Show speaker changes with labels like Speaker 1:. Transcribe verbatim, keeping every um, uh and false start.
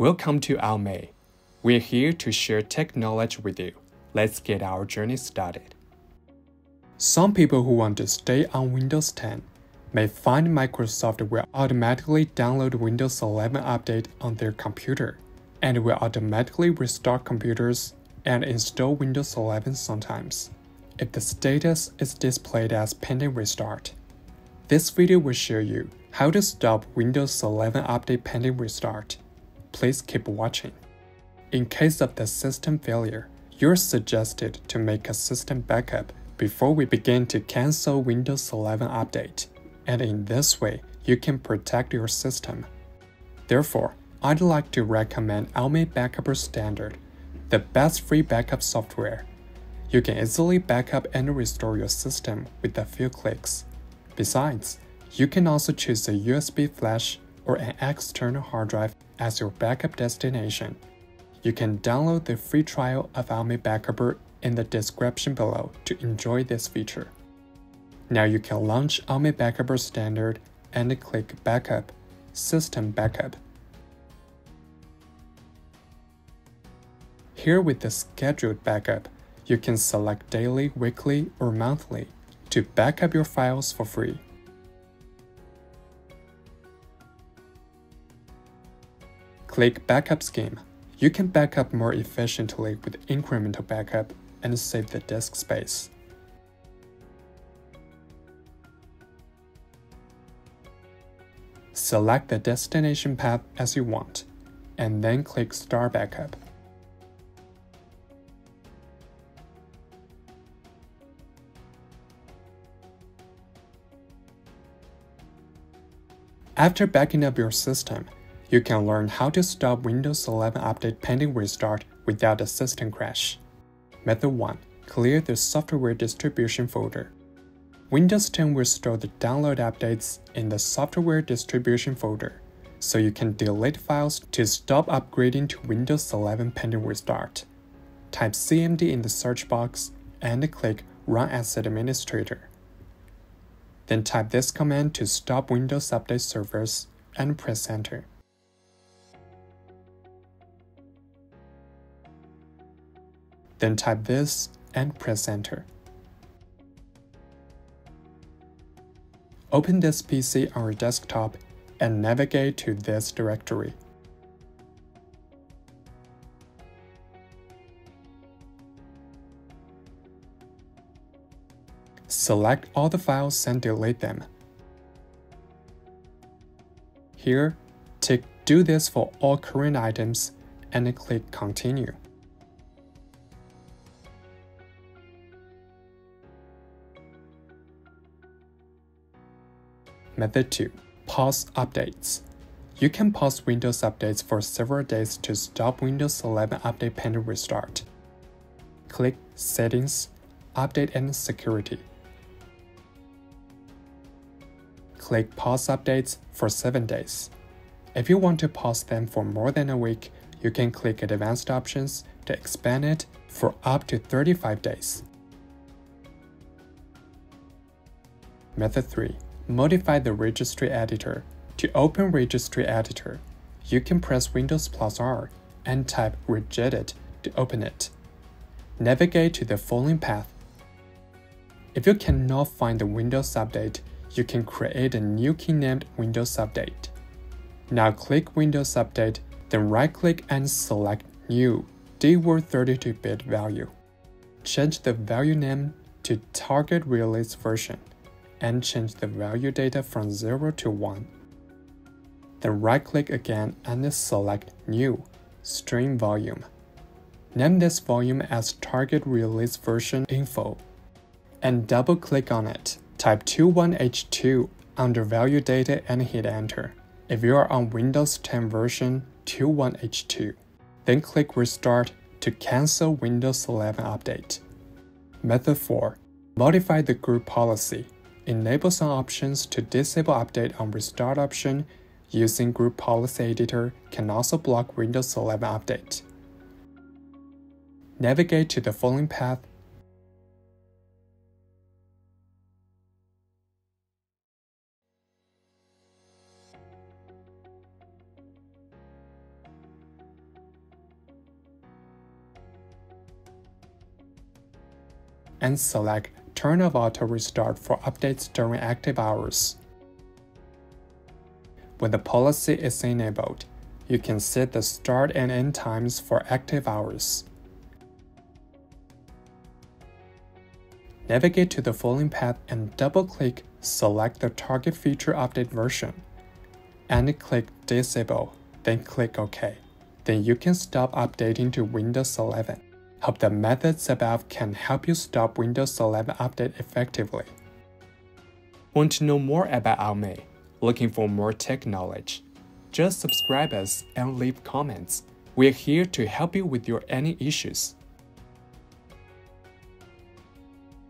Speaker 1: Welcome to Almay. We're here to share tech knowledge with you. Let's get our journey started. Some people who want to stay on Windows ten may find Microsoft will automatically download Windows eleven update on their computer and will automatically restart computers and install Windows eleven sometimes, if the status is displayed as pending restart. This video will show you how to stop Windows eleven update pending restart. Please keep watching. In case of the system failure, you're suggested to make a system backup before we begin to cancel Windows eleven update, and in this way, you can protect your system. Therefore, I'd like to recommend Almay Backup Standard, the best free backup software. You can easily backup and restore your system with a few clicks. Besides, you can also choose a U S B flash or an external hard drive as your backup destination. You can download the free trial of Almay Backup in the description below to enjoy this feature. Now you can launch Almay Backup Standard and click Backup, System Backup. Here with the scheduled backup, you can select daily, weekly, or monthly to backup your files for free. Click Backup Scheme. You can backup more efficiently with incremental backup and save the disk space. Select the destination path as you want, and then click Start Backup. After backing up your system, you can learn how to stop Windows eleven update pending restart without a system crash. Method one. Clear the software distribution folder. Windows ten will store the download updates in the software distribution folder, so you can delete files to stop upgrading to Windows eleven pending restart. Type C M D in the search box and click Run as Administrator. Then type this command to stop Windows Update servers and press Enter. Then type this and press Enter. Open this P C on your desktop and navigate to this directory. Select all the files and delete them. Here, tick Do this for all current items and click Continue. Method two. Pause updates. You can pause Windows updates for several days to stop Windows eleven update pending restart. Click Settings, Update and Security. Click Pause Updates for seven days. If you want to pause them for more than a week, you can click Advanced Options to expand it for up to thirty-five days. Method three. Modify the Registry Editor. To open Registry Editor, you can press Windows plus R and type Regedit to open it. Navigate to the following path. If you cannot find the Windows Update, you can create a new key named Windows Update. Now click Windows Update, then right-click and select New D word thirty-two bit value. Change the value name to Target Release Version and change the value data from zero to one. Then right-click again and select New Stream Volume. Name this volume as Target Release Version Info, and double-click on it. Type twenty-one H two under Value Data and hit Enter if you are on Windows ten version twenty-one H two. Then click Restart to cancel Windows eleven update. Method four. Modify the group policy. Enable some options to disable update on restart option. Using Group Policy Editor can also block Windows eleven update. Navigate to the following path. and select Turn off auto restart for updates during active hours. When the policy is enabled, you can set the start and end times for active hours. Navigate to the following path and double-click Select the target feature update version, and click Disable, then click OK. Then you can stop updating to Windows eleven. Hope the methods above can help you stop Windows eleven update effectively. Want to know more about Aome? Looking for more tech knowledge? Just subscribe us and leave comments. We're here to help you with your any issues.